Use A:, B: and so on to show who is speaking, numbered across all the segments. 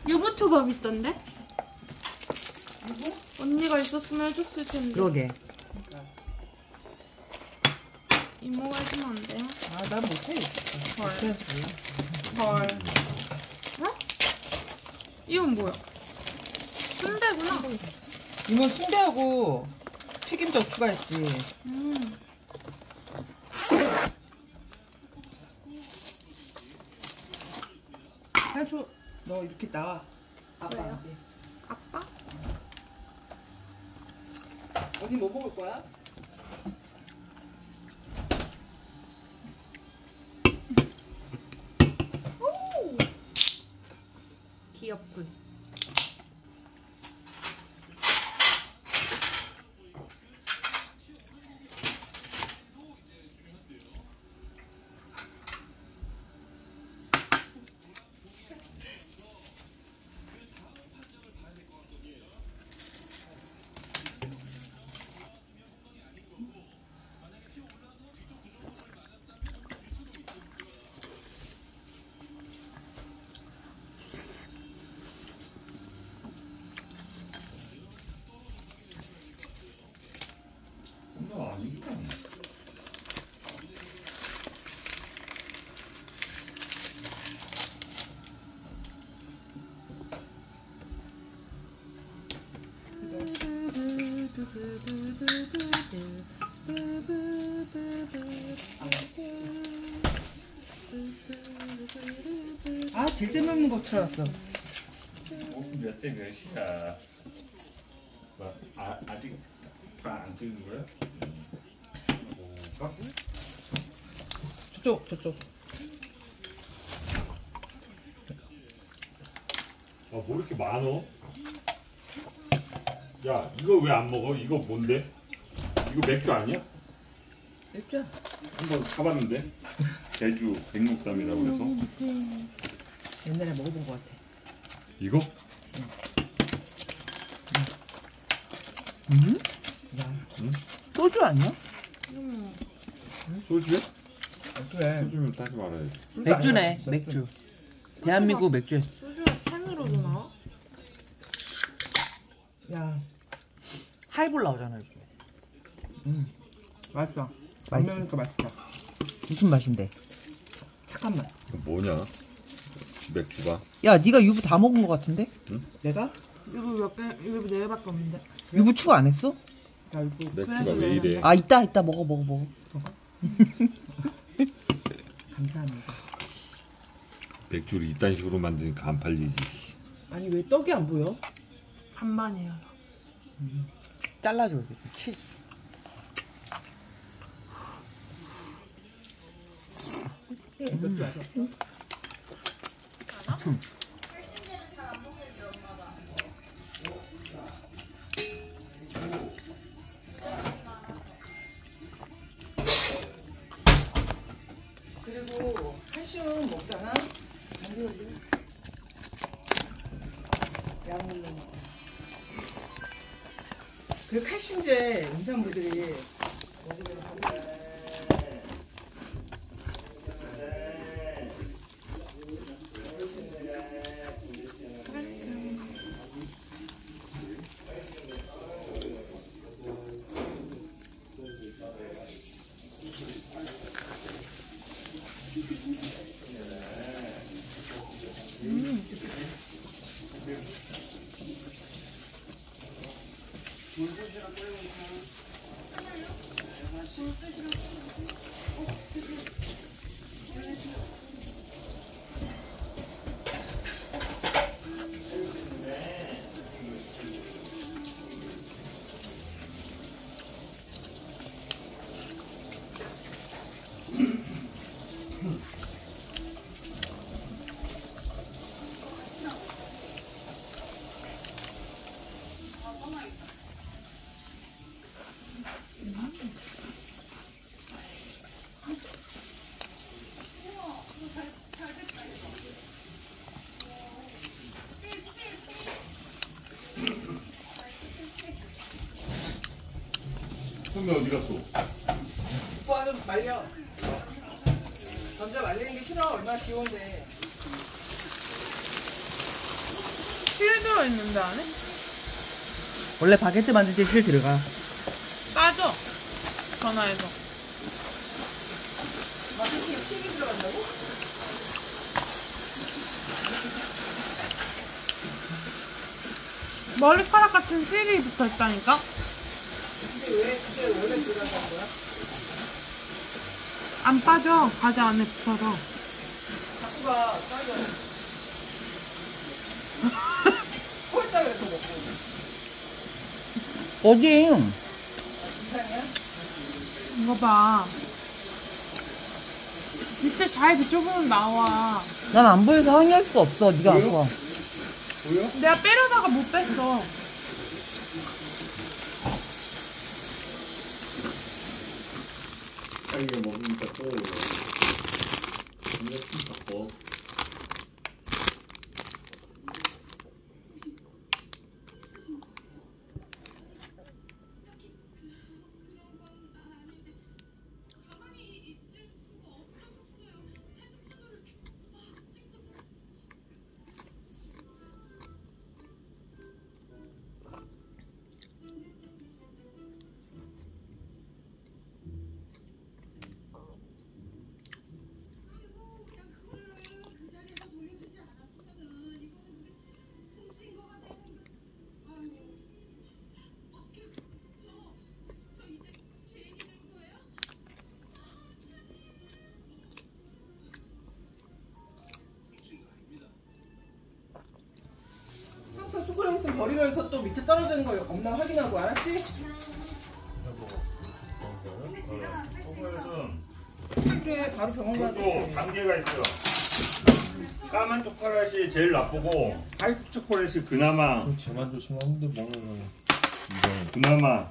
A: 유부초밥 있던데?
B: 이거?
A: 언니가 있었으면 해줬을 텐데.
C: 그러게.
A: 이모가 해주면 안 돼요?
B: 아, 난 못해.
A: 헐. 어? 이건 뭐야? 순대구나.
B: 이건 순대하고 튀김젓 추가했지. 한초 너 이렇게 나와. 아빠한테.
A: 아빠?
B: 언니 뭐 먹을 거야?
A: 귀엽군.
B: 아, 제일 재미없는 거 틀어놨어.
D: 몇 대 몇이야? 뭐, 아직 안 찍는 거야? 뭐가?
B: 저쪽.
D: 뭐 이렇게 많어? 야, 이거 왜 안 먹어? 이거 뭔데? 이거 맥주 아니야?
B: 맥주야.
D: 한번 사봤는데 제주 백록담이라고 해서.
B: 옛날에 먹어본 거 같아.
D: 이거?
B: 야,
D: 응?
B: 소주 아니야?
D: 소주야?
B: 그래.
D: 소주면 따지 말아야지.
C: 맥주네, 맥주. 대한민국 맥주.
A: 소주가 캔으로도 나와?
B: 야,
C: 하이볼 나오잖아, 요즘에.
B: 맛있다.
C: 맛있어.
B: 맛있으니까 맛있다.
C: 무슨 맛인데?
B: 착한 맛.
D: 이거 뭐냐? 맥주가?
C: 야, 네가 유부 다 먹은 거 같은데?
B: 내가?
A: 이거 몇 개, 이거 4개밖에 없는데.
C: 유부 추가 안 했어?
B: 야, 이거
D: 맥주가 왜 이래?
C: 아, 이따 먹어.
B: 감사합니다.
D: 맥주를 이딴 식으로 만드니까 안 팔리지.
B: 아니, 왜 떡이 안 보여?
A: 반반이에요.
C: 잘라줘, 이렇게 좀 치.
B: 맥주 마셔. 그리고 칼슘 먹잖아. 약물로 먹어. 그 칼슘제 임산부들이 먹으면
D: 선배 어디 갔어?
B: 오빠 좀 말려. 남자 말리는 게 싫어. 얼마나 귀여운데.
A: 들어있는데 안에?
C: 원래 바게트 만들 때 실 들어가.
A: 따져. 전화해서.
B: 바게트에 실이 들어간다고?
A: 머리카락 같은 실이 붙어있다니까?
B: 근데 왜 그게 원래 들어간다는 거야?
A: 안 빠져. 과자 안에 붙어서.
B: 갖고 가, 따져. 꼴딱 이렇게 먹고.
C: 어디?
B: 이상이야?
A: 이거 봐. 밑에 잘 비춰보면 나와.
C: 난 안 보여서 항의할 수가 없어. 네가 안 봐.
D: 보여?
A: 내가 빼려다가 못 뺐어.
D: 자기가 먹으니까 또 이거 좀 바꿔.
B: 항상 초콜릿 있으면 버리면서 또 밑에 떨어지는 거 없나 확인하고, 알았지?
D: 초콜릿은
B: 그래, 바로 병원 가야
D: 그것도
B: 돼.
D: 단계가 있어요. 까만 초콜릿이 제일 나쁘고 화이트 초콜릿이 그나마
E: 쟤만 조심하는데 먹는 거는
D: 그나마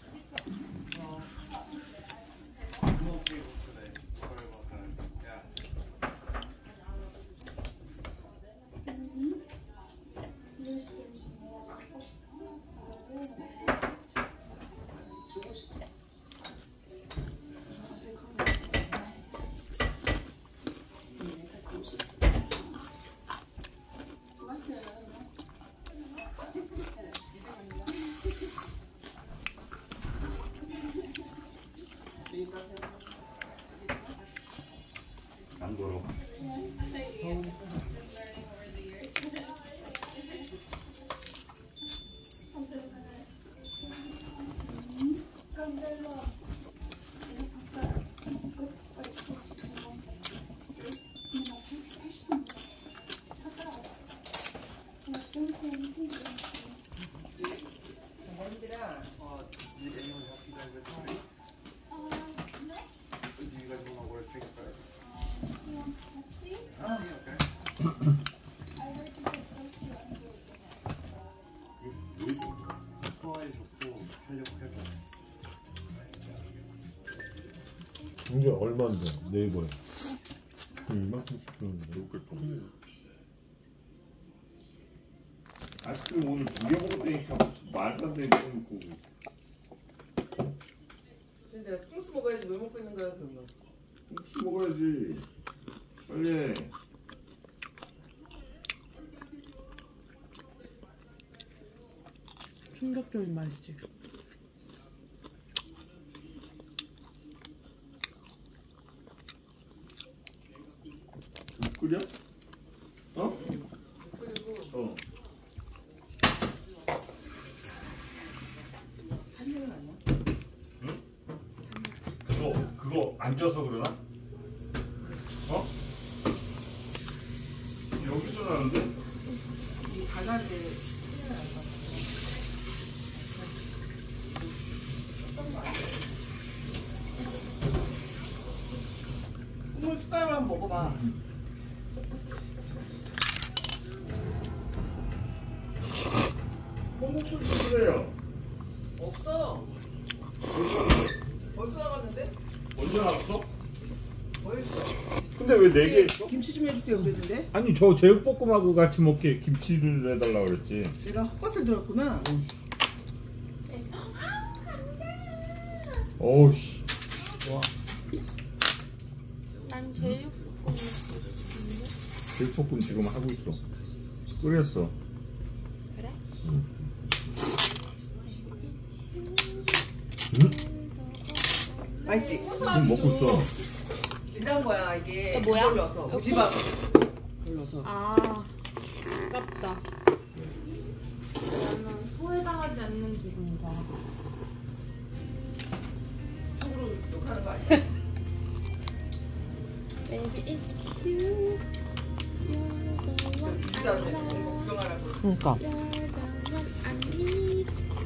D: 안 걸어.
E: 이게 얼마인데 네이버에 이만큼 주는데
D: 아이스크림 오늘 2개 먹었다니까 말도 안 되게 먹고.
B: 근데 내가 뚱스 먹어야지 왜 먹고 있는 거야, 그러면?
D: 국수 먹어야지. 빨리 해.
A: 충격적인 맛이지.
D: 국 끓여? 어?
B: 그리고
D: 어.
B: 한명은 아니야?
D: 그거 앉아서 그러나? 어? 여기서 나는데?
B: 이 바다인데 국물 숟가락으로 한번 먹어봐.
D: 콩국수 주세요.
B: 없어. 벌써 나갔는데?
D: 언제 나왔어?
B: 벌써.
D: 근데 왜 4개 있어?
B: 김치 좀 해주세요 그랬는데
D: 아니 저 제육볶음하고 같이 먹게 김치를 해달라고 그랬지.
B: 내가 헛것을 들었구나.
D: 어우씨.
A: 난 제육볶음.
D: 제육볶음 지금 하고 있어. 끓였어.
A: 그래?
B: 맛있지?
E: 지금 먹고 있어.
B: 지난 거야 이게.
A: 뭐야?
B: 걸러서 무지방 걸러서.
A: 아, 아깝다. 나는 소외당하지 않는 기분이다.
B: 속으로 욕하는 거 아니야?
A: Baby, it's you.
B: 주지도 않네. 이거 구경하라고.
C: 그러니까.
A: You're the one I need.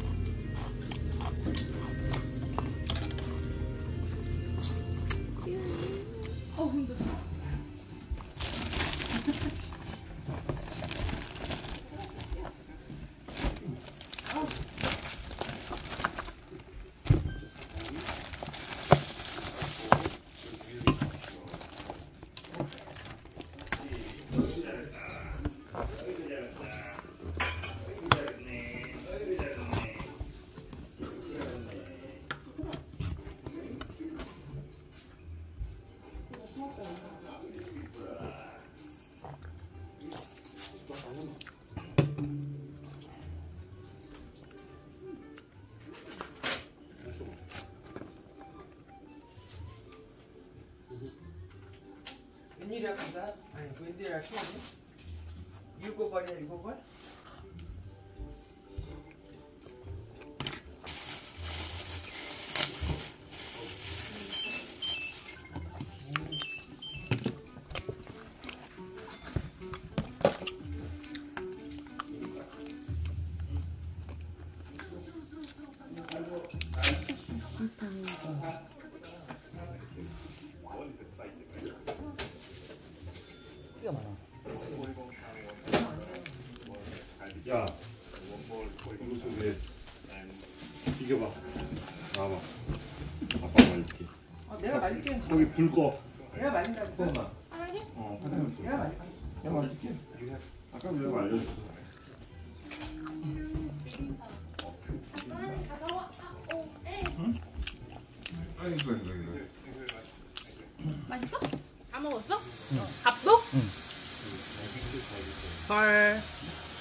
B: 웬일이야 가자. 아니 웬일이야 키우니? 6월이야 6월?
C: 티가 많아.
D: 야, 이거 좀 왜? 이겨봐. 나와봐. 아빠 말릴게.
B: 내가 말릴게.
D: 여기 불 꺼.
B: 내가 말린다고.
D: 화장실.
B: 내가 말릴게.
D: 내가 말릴게. 아까 내가 알려줬어. 아이고.
A: 맛있어? 다 먹었어? 밥도?
C: 헐.